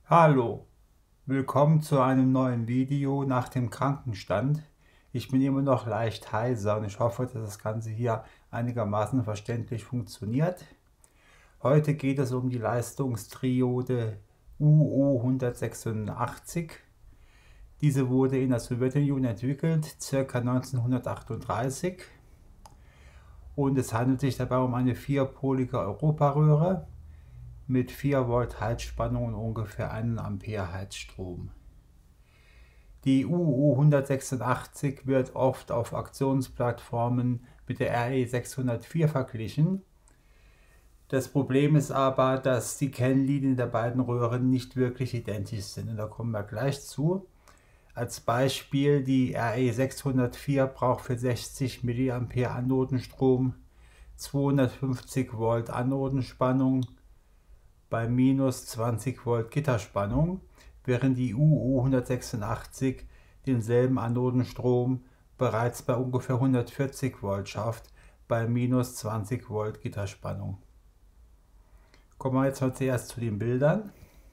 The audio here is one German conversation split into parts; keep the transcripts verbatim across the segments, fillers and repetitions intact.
Hallo, willkommen zu einem neuen Video nach dem Krankenstand. Ich bin immer noch leicht heiser und ich hoffe, dass das Ganze hier einigermaßen verständlich funktioniert. Heute geht es um die Leistungstriode U O hundertsechsundachtzig. Diese wurde in der Sowjetunion entwickelt, ca. neunzehnhundertachtunddreißig. Und es handelt sich dabei um eine vierpolige Europaröhre mit vier Volt Heizspannung und ungefähr einen Ampere Heizstrom. Die U O hundertsechsundachtzig wird oft auf Auktionsplattformen mit der R E sechshundertvier verglichen. Das Problem ist aber, dass die Kennlinien der beiden Röhren nicht wirklich identisch sind und da kommen wir gleich zu. Als Beispiel, die R E sechshundertvier braucht für sechzig Milliampere Anodenstrom zweihundertfünfzig Volt Anodenspannung bei minus zwanzig Volt Gitterspannung, während die U O hundertsechsundachtzig denselben Anodenstrom bereits bei ungefähr hundertvierzig Volt schafft, bei minus zwanzig Volt Gitterspannung. Kommen wir jetzt mal zuerst zu den Bildern.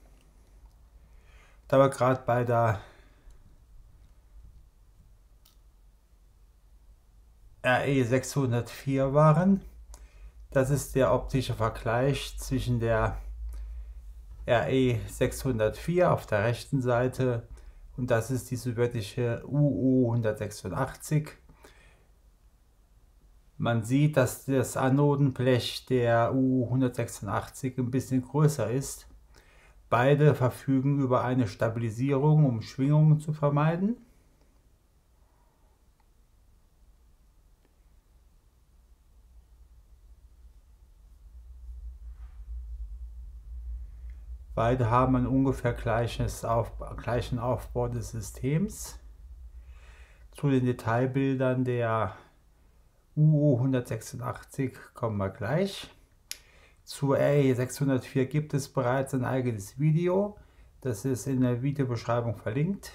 Da wir gerade bei der R E sechshundertvier waren, das ist der optische Vergleich zwischen der R E sechshundertvier auf der rechten Seite und das ist die sowjetische U O hundertsechsundachtzig. Man sieht, dass das Anodenblech der U O hundertsechsundachtzig ein bisschen größer ist. Beide verfügen über eine Stabilisierung, um Schwingungen zu vermeiden. Beide haben ein ungefähr gleiches Auf, gleichen Aufbau des Systems. Zu den Detailbildern der U O hundertsechsundachtzig kommen wir gleich. Zur R E sechshundertvier gibt es bereits ein eigenes Video. Das ist in der Videobeschreibung verlinkt.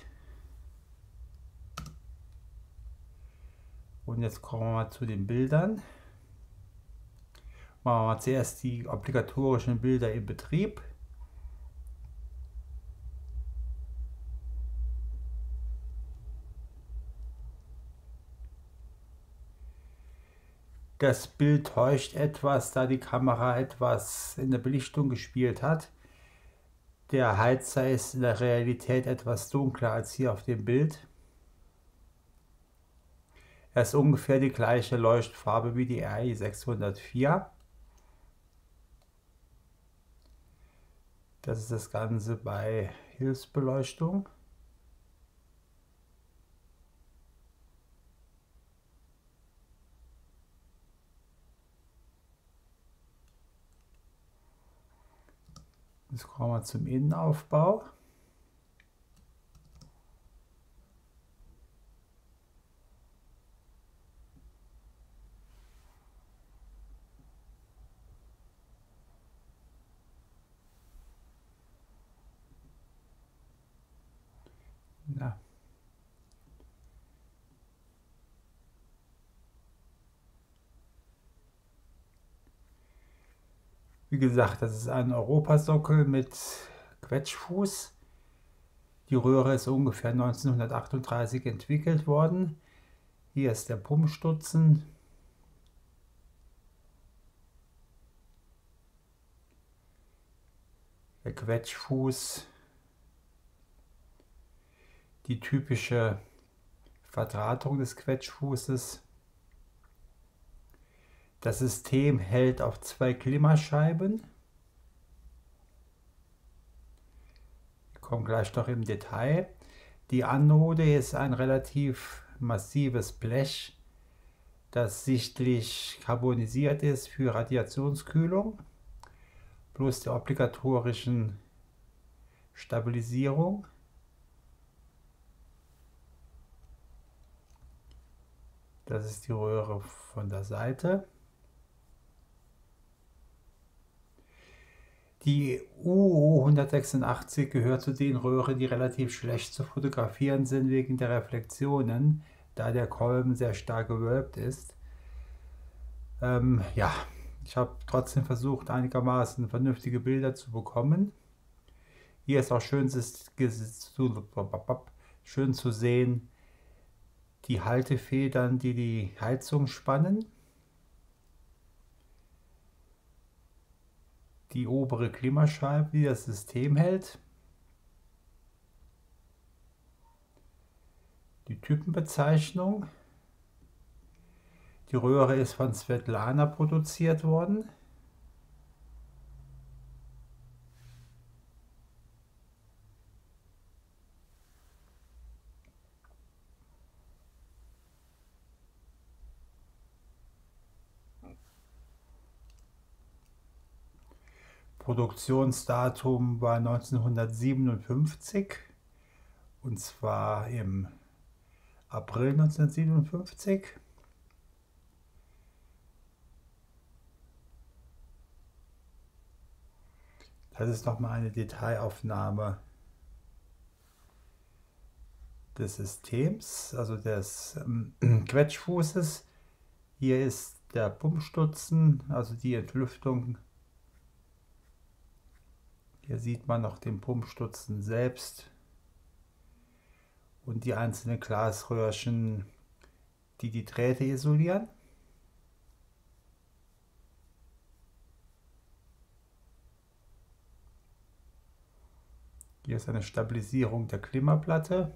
Und jetzt kommen wir mal zu den Bildern. Machen wir mal zuerst die obligatorischen Bilder im Betrieb. Das Bild täuscht etwas, da die Kamera etwas in der Belichtung gespielt hat. Der Heizer ist in der Realität etwas dunkler als hier auf dem Bild. Er ist ungefähr die gleiche Leuchtfarbe wie die R E sechshundertvier. Das ist das Ganze bei Hilfsbeleuchtung. Jetzt kommen wir zum Innenaufbau. Na. Wie gesagt, das ist ein Europasockel mit Quetschfuß. Die Röhre ist ungefähr neunzehnhundertachtunddreißig entwickelt worden. Hier ist der Pumpstutzen. Der Quetschfuß. Die typische Verdrahtung des Quetschfußes. Das System hält auf zwei Klimascheiben. Wir kommen gleich noch im Detail. Die Anode ist ein relativ massives Blech, das sichtlich carbonisiert ist für Radiationskühlung, plus der obligatorischen Stabilisierung. Das ist die Röhre von der Seite. Die U O hundertsechsundachtzig gehört zu den Röhren, die relativ schlecht zu fotografieren sind wegen der Reflexionen, da der Kolben sehr stark gewölbt ist. Ähm, ja, ich habe trotzdem versucht, einigermaßen vernünftige Bilder zu bekommen. Hier ist auch schön, schön zu sehen, die Haltefedern, die die Heizung spannen. Die obere Klimascheibe, die das System hält. Die Typenbezeichnung. Die Röhre ist von Svetlana produziert worden. Produktionsdatum war neunzehnhundertsiebenundfünfzig, und zwar im April neunzehnhundertsiebenundfünfzig. Das ist nochmal eine Detailaufnahme des Systems, also des ähm, Quetschfußes. Hier ist der Pumpstutzen, also die Entlüftung. Hier sieht man noch den Pumpstutzen selbst und die einzelnen Glasröhrchen, die die Drähte isolieren. Hier ist eine Stabilisierung der Klimaplatte.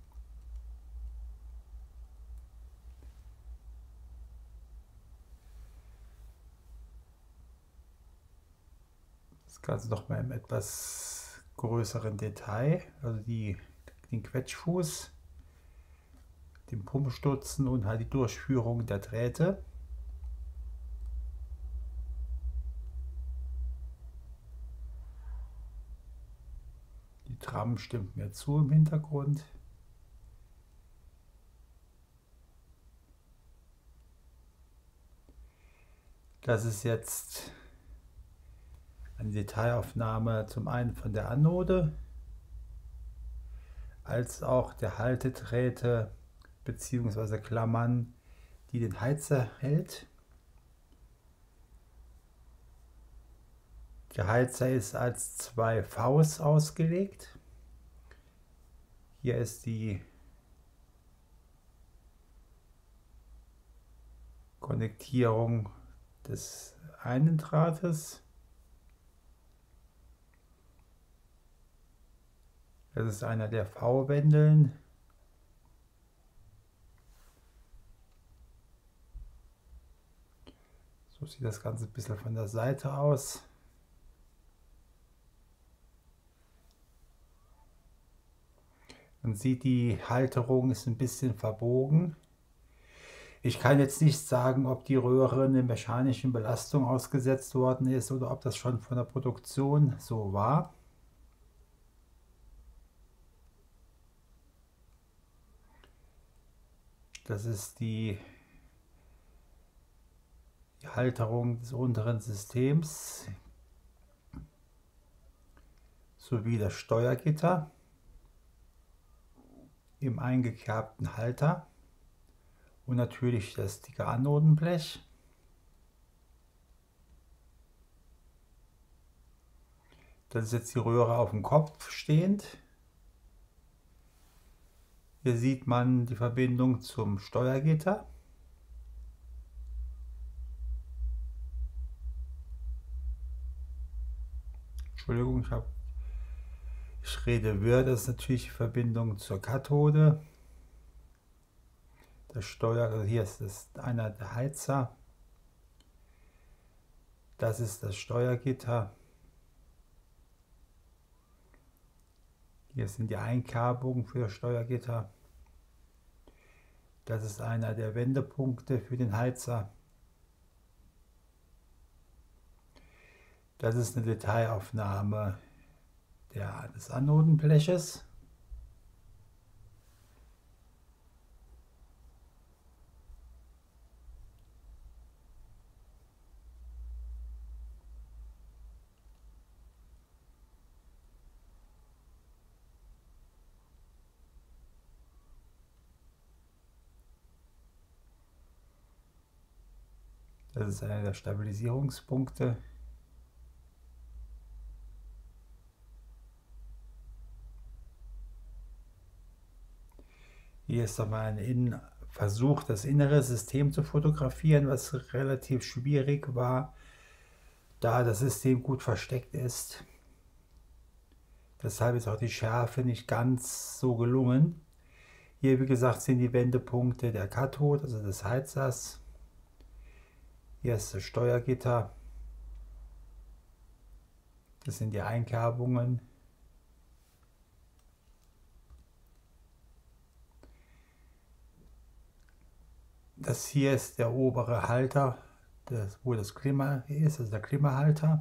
Das Ganze noch mal im etwas größeren Detail, also die, den Quetschfuß, den Pumpstutzen und halt die Durchführung der Drähte. Die Tram stimmt mir zu im Hintergrund. Das ist jetzt eine Detailaufnahme zum einen von der Anode, als auch der Haltedrähte bzw. Klammern, die den Heizer hält. Der Heizer ist als zwei Vs ausgelegt. Hier ist die Konnektierung des einen Drahtes. Das ist einer der V-Wendeln. So sieht das Ganze ein bisschen von der Seite aus. Man sieht, die Halterung ist ein bisschen verbogen. Ich kann jetzt nicht sagen, ob die Röhre einer mechanischen Belastung ausgesetzt worden ist oder ob das schon von der Produktion so war. Das ist die, die Halterung des unteren Systems sowie das Steuergitter im eingekerbten Halter und natürlich das dicke Anodenblech. Das ist jetzt die Röhre auf dem Kopf stehend. Hier sieht man die Verbindung zum Steuergitter. Entschuldigung, ich, hab, ich rede wirr, das ist natürlich die Verbindung zur Kathode. Das Steuer, also hier ist das einer der Heizer. Das ist das Steuergitter. Hier sind die Einkerbungen für das Steuergitter. Das ist einer der Wendepunkte für den Heizer. Das ist eine Detailaufnahme der, des Anodenbleches. Das ist einer der Stabilisierungspunkte. Hier ist nochmal ein Innen Versuch, das innere System zu fotografieren, was relativ schwierig war, da das System gut versteckt ist. Deshalb ist auch die Schärfe nicht ganz so gelungen. Hier, wie gesagt, sind die Wendepunkte der Kathode, also des Heizers. Hier ist das Steuergitter. Das sind die Einkerbungen. Das hier ist der obere Halter, das, wo das Klima ist, also der Klimahalter.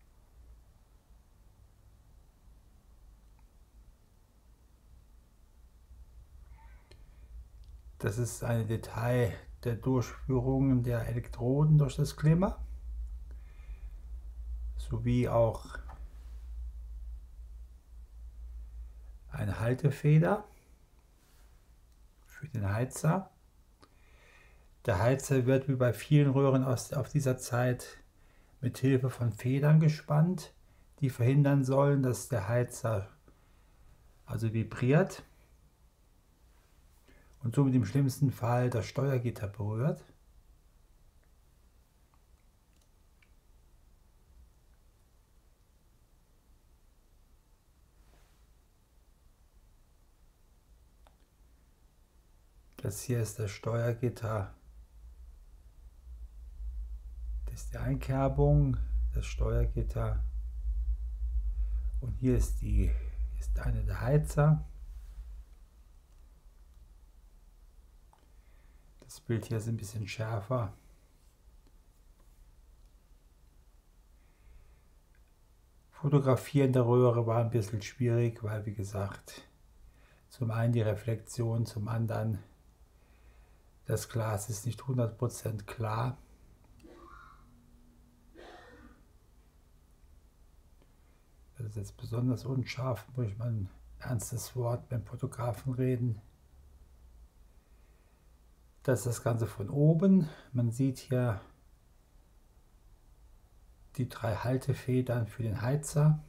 Das ist ein Detail der Durchführung der Elektroden durch das Klima, sowie auch eine Haltefeder für den Heizer. Der Heizer wird wie bei vielen Röhren aus auf dieser Zeit mit Hilfe von Federn gespannt, die verhindern sollen, dass der Heizer also vibriert und somit im schlimmsten Fall das Steuergitter berührt. Das hier ist das Steuergitter. Das ist die Einkerbung, das Steuergitter. Und hier ist, die, ist eine der Heizer. Das Bild hier ist ein bisschen schärfer. Fotografieren der Röhre war ein bisschen schwierig, weil, wie gesagt, zum einen die Reflexion, zum anderen das Glas ist nicht hundert Prozent klar. Das ist jetzt besonders unscharf, muss ich mal ein ernstes Wort beim Fotografen reden. Das ist das Ganze von oben. Man sieht hier die drei Haltefedern für den Heizer.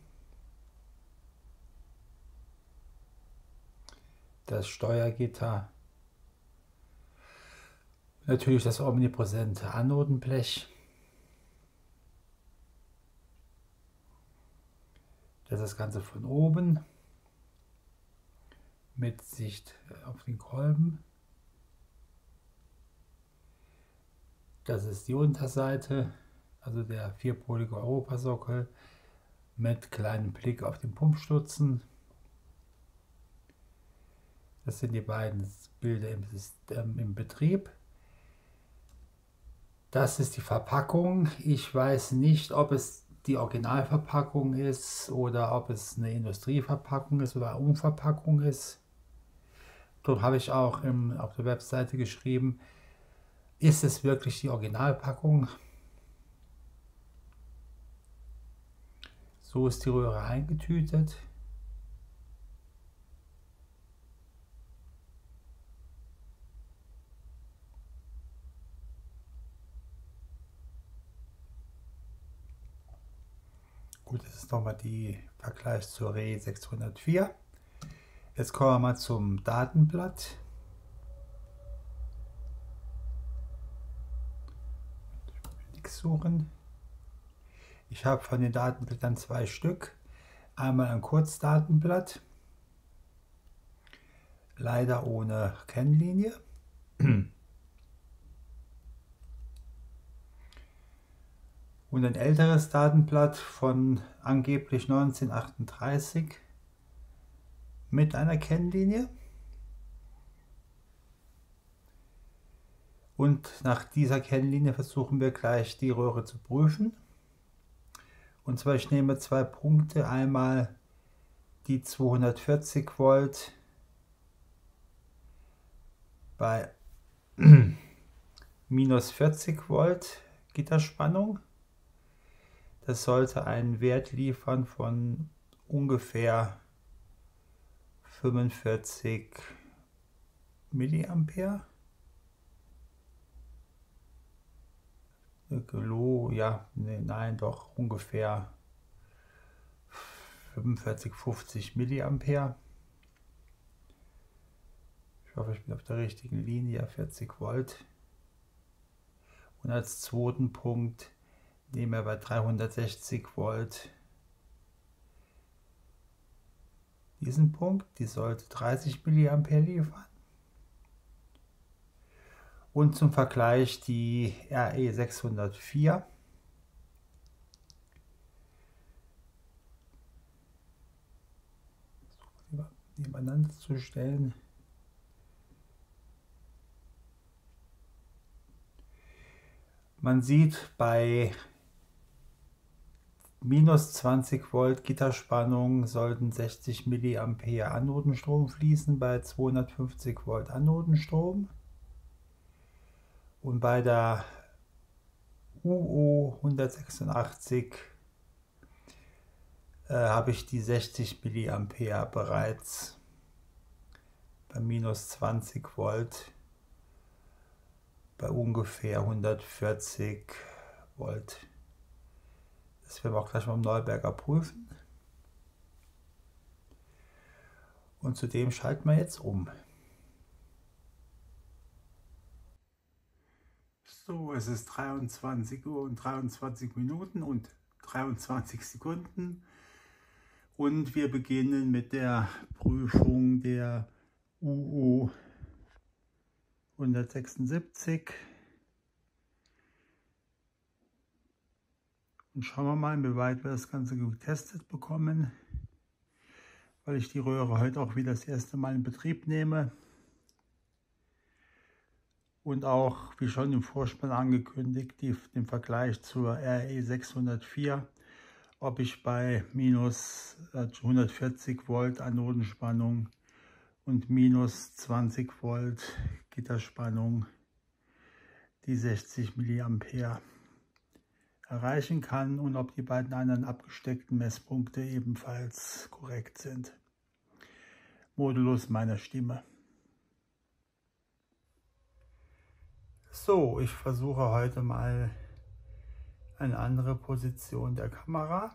Das Steuergitter. Natürlich das omnipräsente Anodenblech. Das ist das Ganze von oben mit Sicht auf den Kolben. Das ist die Unterseite, also der vierpolige Europasockel mit kleinem Blick auf den Pumpstutzen. Das sind die beiden Bilder im, System, im Betrieb. Das ist die Verpackung. Ich weiß nicht, ob es die Originalverpackung ist oder ob es eine Industrieverpackung ist oder eine Umverpackung ist. Dort habe ich auch im, auf der Webseite geschrieben, ist es wirklich die Originalpackung? So ist die Röhre eingetütet. Gut, das ist nochmal die Vergleich zur R E sechshundertvier. Jetzt kommen wir mal zum Datenblatt. Nichts suchen. Ich habe von den Datenblättern zwei Stück. Einmal ein Kurzdatenblatt, leider ohne Kennlinie. Und ein älteres Datenblatt von angeblich neunzehnhundertachtunddreißig mit einer Kennlinie. Und nach dieser Kennlinie versuchen wir gleich die Röhre zu prüfen. Und zwar, ich nehme zwei Punkte, einmal die zweihundertvierzig Volt bei minus vierzig Volt Gitterspannung. Das sollte einen Wert liefern von ungefähr fünfundvierzig Milliampere. Ja, nee, nein, doch ungefähr fünfundvierzig, fünfzig Milliampere. Ich hoffe, ich bin auf der richtigen Linie, vierzig Volt. Und als zweiten Punkt nehmen wir bei dreihundertsechzig Volt diesen Punkt, die sollte dreißig Milliampere liefern. Und zum Vergleich die R E sechshundertvier. Nebeneinander zu stellen. Man sieht, bei minus zwanzig Volt Gitterspannung sollten sechzig Milliampere Anodenstrom fließen, bei zweihundertfünfzig Volt Anodenstrom. Und bei der U O hundertsechsundachtzig äh, habe ich die sechzig Milliampere bereits bei minus zwanzig Volt bei ungefähr hundertvierzig Volt. Das werden wir auch gleich mal im Neuberger prüfen. Und zudem schalten wir jetzt um. So, es ist dreiundzwanzig Uhr und dreiundzwanzig Minuten und dreiundzwanzig Sekunden. Und wir beginnen mit der Prüfung der U O hundertsechsundsiebzig. Und schauen wir mal, wie weit wir das Ganze getestet bekommen, weil ich die Röhre heute auch wieder das erste Mal in Betrieb nehme. Und auch, wie schon im Vorspann angekündigt, die, den Vergleich zur R E sechshundertvier, ob ich bei minus hundertvierzig Volt Anodenspannung und minus zwanzig Volt Gitterspannung die sechzig Milliampere erreichen kann und ob die beiden anderen abgesteckten Messpunkte ebenfalls korrekt sind. Modulus meiner Stimme. So, ich versuche heute mal eine andere Position der Kamera.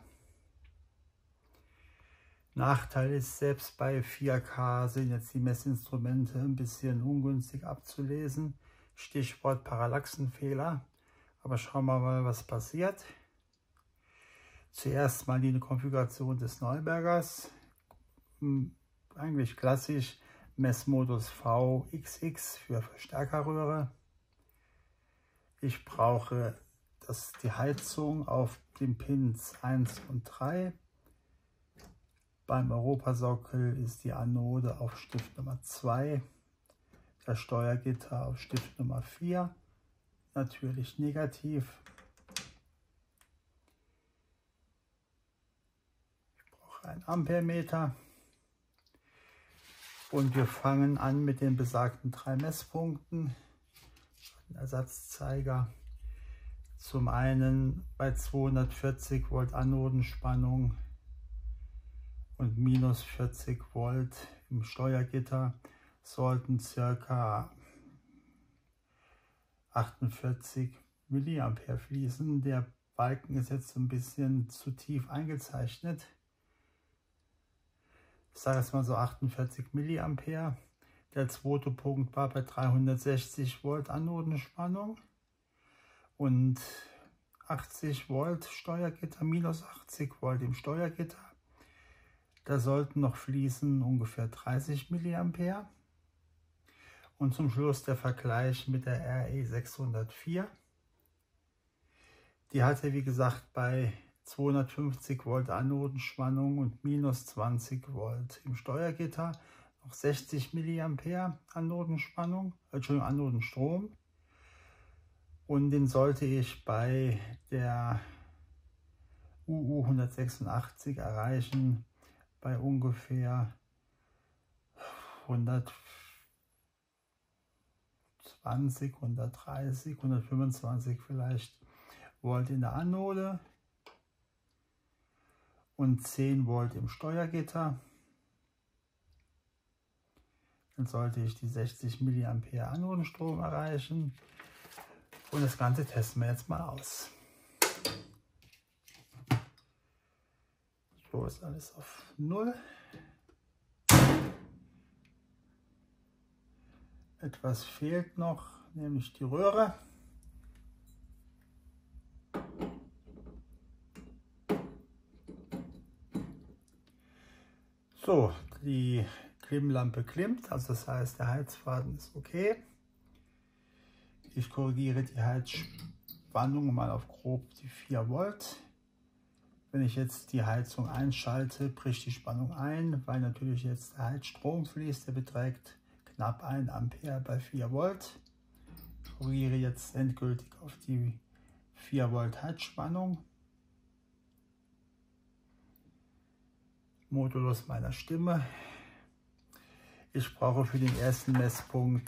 Nachteil ist, selbst bei vier K sind jetzt die Messinstrumente ein bisschen ungünstig abzulesen. Stichwort Parallaxenfehler. Aber schauen wir mal, was passiert. Zuerst mal die Konfiguration des Neubergers. Eigentlich klassisch Messmodus V X X für Verstärkerröhre. Ich brauche das, die Heizung auf den Pins eins und drei. Beim Europasockel ist die Anode auf Stift Nummer zwei. Das Steuergitter auf Stift Nummer vier. Natürlich negativ. Ich brauche einen Amperemeter. Und wir fangen an mit den besagten drei Messpunkten. Ersatzzeiger. Zum einen bei zweihundertvierzig Volt Anodenspannung und minus vierzig Volt im Steuergitter sollten ca. achtundvierzig Milliampere fließen. Der Balken ist jetzt ein bisschen zu tief eingezeichnet. Ich sage jetzt mal so achtundvierzig Milliampere. Der zweite Punkt war bei dreihundertsechzig Volt Anodenspannung und achtzig Volt Steuergitter, minus achtzig Volt im Steuergitter. Da sollten noch fließen ungefähr dreißig Milliampere. Und zum Schluss der Vergleich mit der R E sechshundertvier. Die hatte, wie gesagt, bei zweihundertfünfzig Volt Anodenspannung und minus zwanzig Volt im Steuergitter noch sechzig Milliampere Anodenspannung, Entschuldigung, Anodenstrom. Und den sollte ich bei der U U hundertsechsundachtzig erreichen bei ungefähr hundertzwanzig, hundertdreißig, hundertfünfundzwanzig vielleicht Volt in der Anode und zehn Volt im Steuergitter. Dann sollte ich die sechzig Milliampere Anodenstrom erreichen. Und das Ganze testen wir jetzt mal aus. So ist alles auf null. Etwas fehlt noch, nämlich die Röhre. So, die Klimmlampe klimmt, also das heißt, der Heizfaden ist okay. Ich korrigiere die Heizspannung mal auf grob die vier Volt. Wenn ich jetzt die Heizung einschalte, bricht die Spannung ein, weil natürlich jetzt der Heizstrom fließt. Der beträgt knapp ein Ampere bei vier Volt. Ich korrigiere jetzt endgültig auf die vier Volt Heizspannung. Modulus meiner Stimme. Ich brauche für den ersten Messpunkt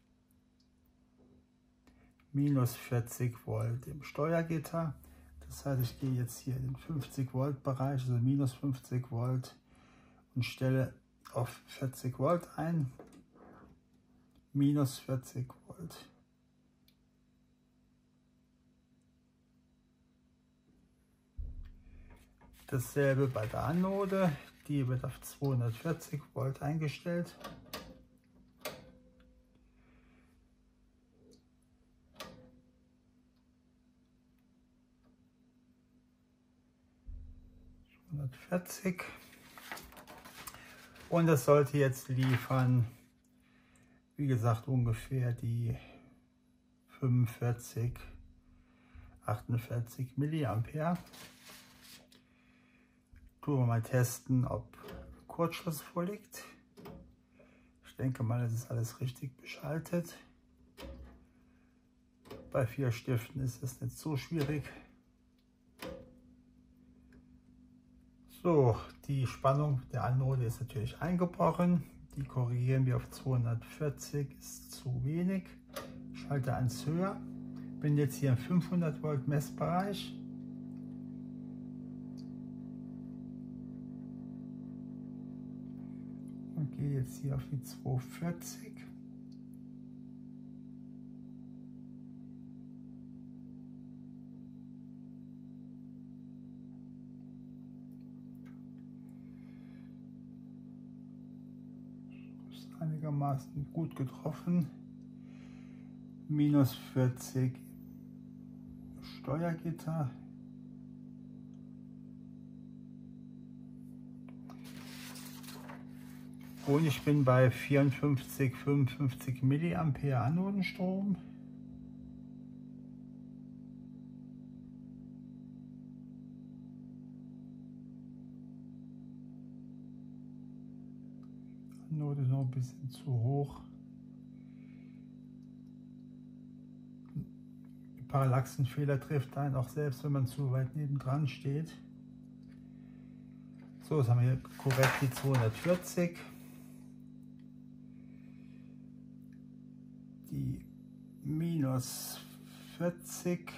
minus vierzig Volt im Steuergitter. Das heißt, ich gehe jetzt hier in den fünfzig Volt Bereich, also minus fünfzig Volt, und stelle auf vierzig Volt ein. Minus vierzig Volt. Dasselbe bei der Anode, die wird auf zweihundertvierzig Volt eingestellt. zweihundertvierzig. Und das sollte jetzt liefern, wie gesagt, ungefähr die fünfundvierzig, achtundvierzig Milliampere. Tun wir mal testen, ob Kurzschluss vorliegt. Ich denke mal, es ist alles richtig beschaltet. Bei vier Stiften ist es nicht so schwierig. So, die Spannung der Anode ist natürlich eingebrochen. Die korrigieren wir auf zweihundertvierzig, ist zu wenig. Ich schalte eins höher. Bin jetzt hier im fünfhundert Volt Messbereich. Und gehe jetzt hier auf die zweihundertvierzig. Ist einigermaßen gut getroffen. Minus vierzig Steuergitter. Und ich bin bei vierundfünfzig, fünfundfünfzig Milliampere Anodenstrom. Anode ist noch ein bisschen zu hoch. Die Parallaxenfehler trifft einen auch selbst, wenn man zu weit nebendran steht. So, jetzt haben wir hier korrekt die zweihundertvierzig. Die minus vierzig.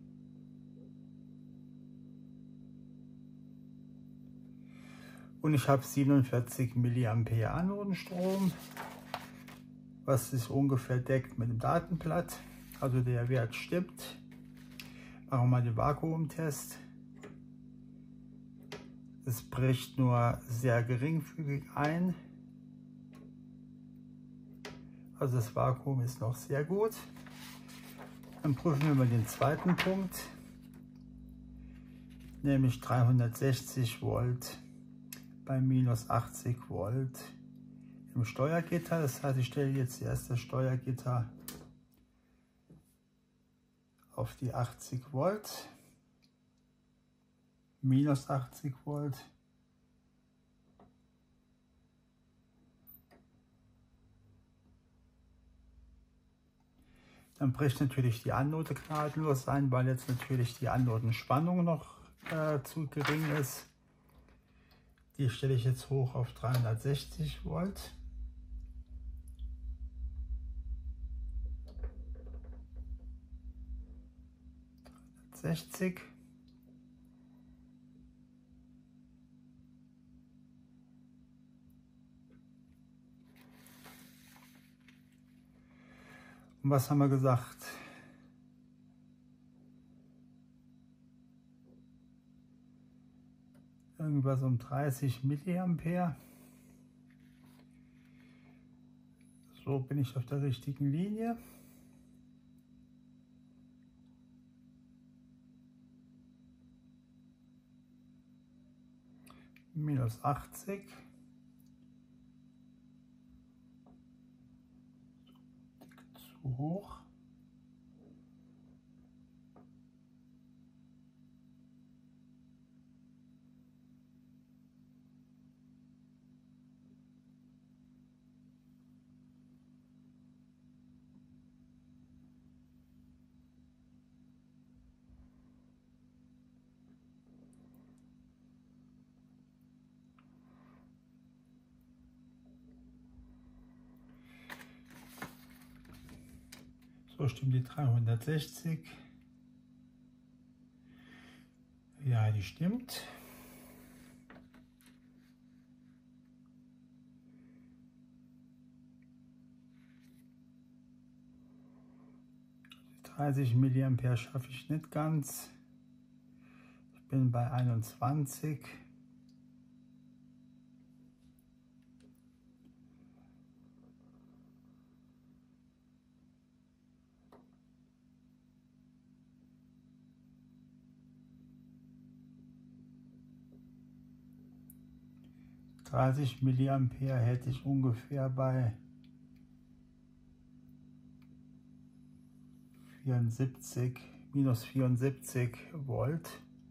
Und ich habe siebenundvierzig Milliampere Anodenstrom, was sich ungefähr deckt mit dem Datenblatt. Also der Wert stimmt. Machen wir mal den Vakuumtest. Es bricht nur sehr geringfügig ein. Also das Vakuum ist noch sehr gut. Dann prüfen wir mal den zweiten Punkt, nämlich dreihundertsechzig Volt bei minus achtzig Volt im Steuergitter. Das heißt, ich stelle jetzt erst das Steuergitter auf die achtzig Volt, minus achtzig Volt. Dann bricht natürlich die Anode gnadenlos ein, weil jetzt natürlich die Anodenspannung noch äh, zu gering ist. Die stelle ich jetzt hoch auf dreihundertsechzig Volt. dreihundertsechzig. Und was haben wir gesagt? Irgendwas um dreißig Milliampere. So bin ich auf der richtigen Linie. Minus achtzig. Zu hoch. So stimmt die dreihundertsechzig. Ja, die stimmt. dreißig Milliampere schaffe ich nicht ganz. Ich bin bei einundzwanzig. dreißig Milliampere hätte ich ungefähr bei vierundsiebzig, minus vierundsiebzig Volt.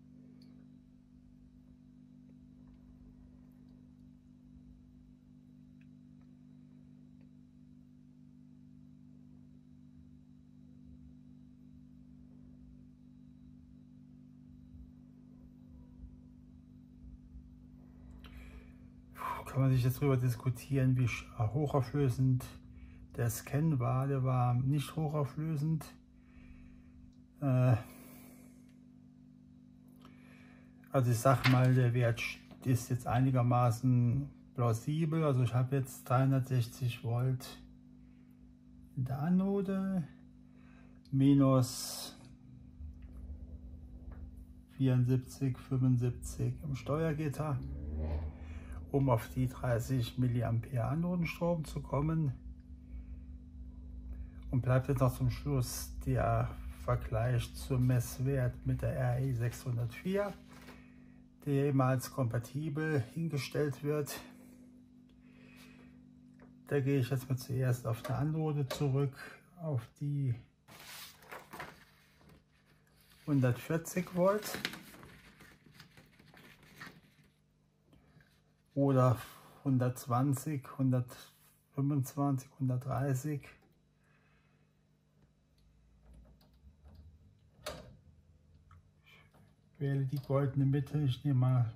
Kann man sich jetzt darüber diskutieren, wie hochauflösend der Scan war. Der war nicht hochauflösend. Äh, also ich sag mal, der Wert ist jetzt einigermaßen plausibel. Also ich habe jetzt dreihundertsechzig Volt in der Anode, minus vierundsiebzig, fünfundsiebzig im Steuergitter, um auf die dreißig Milliampere Anodenstrom zu kommen. Und bleibt jetzt noch zum Schluss der Vergleich zum Messwert mit der R E sechshundertvier, der eben als kompatibel hingestellt wird. Da gehe ich jetzt mal zuerst auf die Anode zurück, auf die hundertvierzig Volt. Oder hundertzwanzig, hundertfünfundzwanzig, hundertdreißig. Ich wähle die goldene Mitte. Ich nehme mal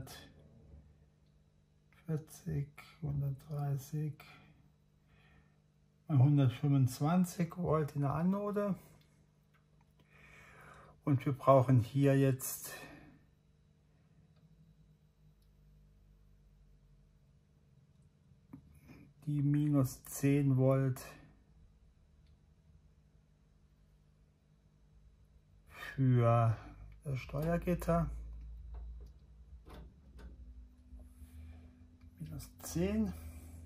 hundertvierzig, hundertdreißig, hundertfünfundzwanzig Volt in der Anode. Und wir brauchen hier jetzt die minus zehn Volt für das Steuergitter. Minus zehn. Das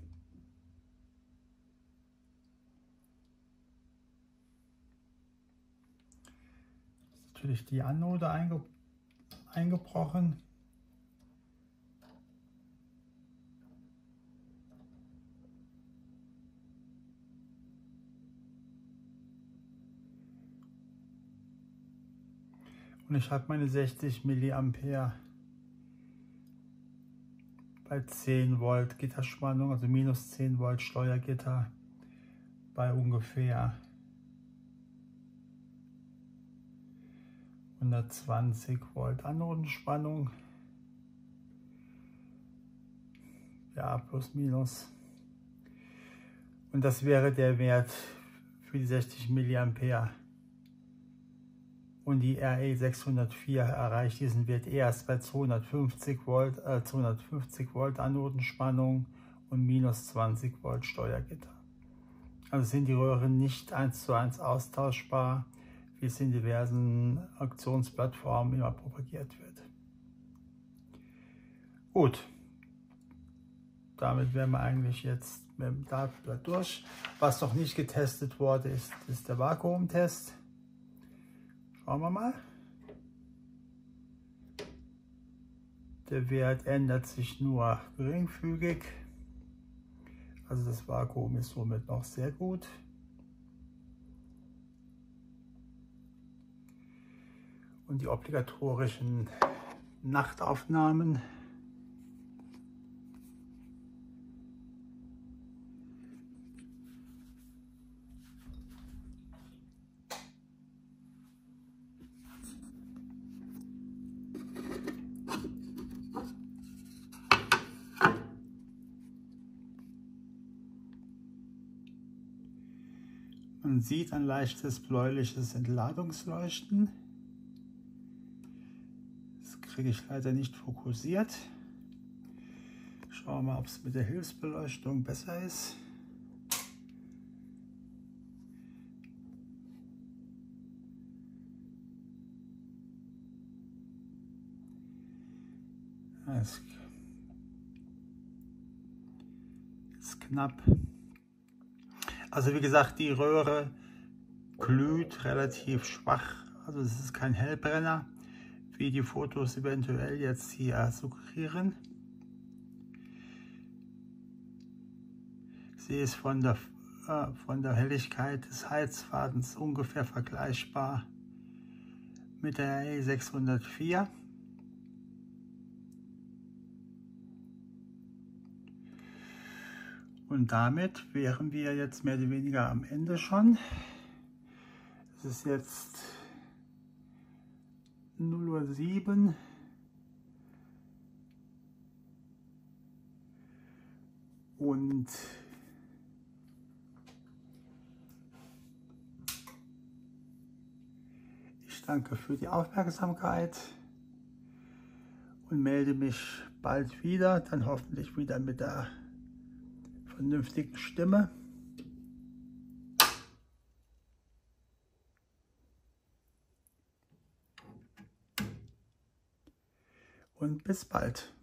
ist natürlich die Anode einge eingebrochen. Und ich habe meine sechzig Milliampere bei zehn Volt Gitterspannung, also minus zehn Volt Steuergitter bei ungefähr hundertzwanzig Volt Anodenspannung. Ja, plus minus. Und das wäre der Wert für die sechzig Milliampere. Und die R E sechshundertvier erreicht diesen Wert erst bei zweihundertfünfzig Volt, äh, zweihundertfünfzig Volt Anodenspannung und minus zwanzig Volt Steuergitter. Also sind die Röhren nicht eins zu eins austauschbar, wie es in diversen Auktionsplattformen immer propagiert wird. Gut, damit wären wir eigentlich jetzt mit dem Dartblatt durch. Was noch nicht getestet wurde, ist, ist der Vakuumtest. Schauen wir mal. Der Wert ändert sich nur geringfügig. Also das Vakuum ist somit noch sehr gut. Und die obligatorischen Nachtaufnahmen. Man sieht ein leichtes bläuliches Entladungsleuchten. Das kriege ich leider nicht fokussiert. Schauen wir mal, ob es mit der Hilfsbeleuchtung besser ist. Es ist knapp. Also wie gesagt, die Röhre glüht relativ schwach. Also es ist kein Hellbrenner, wie die Fotos eventuell jetzt hier suggerieren. Sie ist von der, äh, von der Helligkeit des Heizfadens ungefähr vergleichbar mit der R E sechshundertvier. Und damit wären wir jetzt mehr oder weniger am Ende schon. Es ist jetzt null Uhr sieben. Und ich danke für die Aufmerksamkeit und melde mich bald wieder, dann hoffentlich wieder mit der vernünftigen Stimme. Und bis bald.